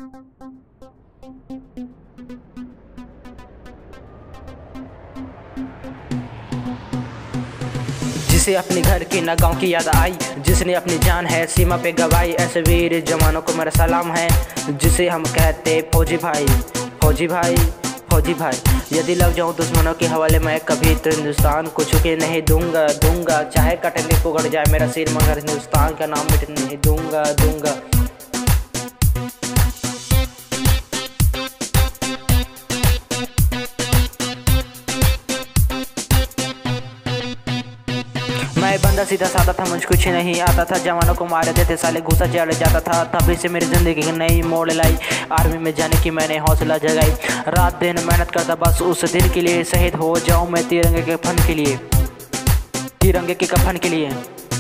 जिसे अपने घर की न गाँव की याद आई, जिसने अपनी जान है सीमा पे गवाई, ऐसे वीर जवानों को मेरा सलाम है, जिसे हम कहते फौजी भाई, फौजी भाई, फौजी भाई। यदि लग जाऊं दुश्मनों के हवाले मैं कभी तो हिंदुस्तान को छुके नहीं दूंगा, चाहे कटने को गड़ जाए मेरा सिर मगर हिंदुस्तान का नाम मिटने नहीं दूंगा। मैं बंदा सीधा साधा था, मुझ कुछ नहीं आता था, जवानों को मार देते साले घुसा चढ़ जाता था, तभी से मेरी जिंदगी की नई मोड़ लाई, आर्मी में जाने की मैंने हौसला जगाई, रात दिन मेहनत करता बस उस दिन के लिए, शहीद हो जाऊं मैं तिरंगे के कफन के लिए, तिरंगे के कफन के लिए।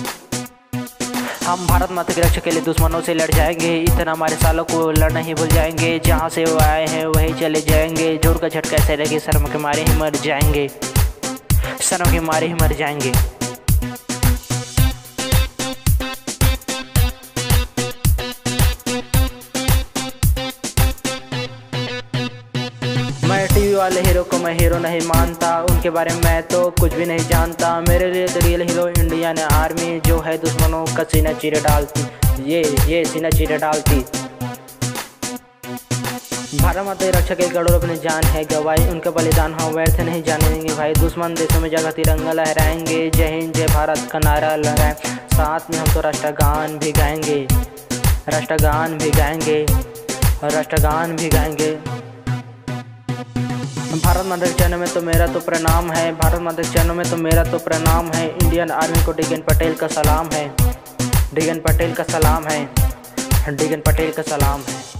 हम भारत माता की रक्षा के लिए दुश्मनों से लड़ जाएंगे, इतना हमारे सालों को लड़ना ही भूल जाएंगे, जहाँ से वो आए हैं वहीं चले जाएंगे, जोर का झटका ऐसे लगे शर्म के मारे ही मर जाएंगे, शर्म के मारे ही मर जाएंगे। मैं टीवी वाले हीरो को मैं हीरो नहीं मानता, उनके बारे में मैं तो कुछ भी नहीं जानता, मेरे लिए तो रियल हीरो इंडियन आर्मी जो है दुश्मनों का सीना चीरे डालती, ये सीना चीरे डालती। भारत माता की रक्षा के करोड़ अपनी जान है गवाई, उनका बलिदान हम व्यर्थ नहीं जानेंगे भाई, दुश्मन देशों में जगह तिरंगा लहराएंगे, जय हिंद जय भारत का नारा लगाएं, साथ में हम तो राष्ट्रगान भी गाएंगे, राष्ट्रगान भी गाएंगे, राष्ट्रगान भी गाएंगे। भारत माता के चरणों में तो मेरा तो प्रणाम है, भारत माता के चरणों में तो मेरा तो प्रणाम है, इंडियन आर्मी को डी.एन. पटेल का सलाम है, डी.एन. पटेल का सलाम है, डी.एन. पटेल का सलाम है।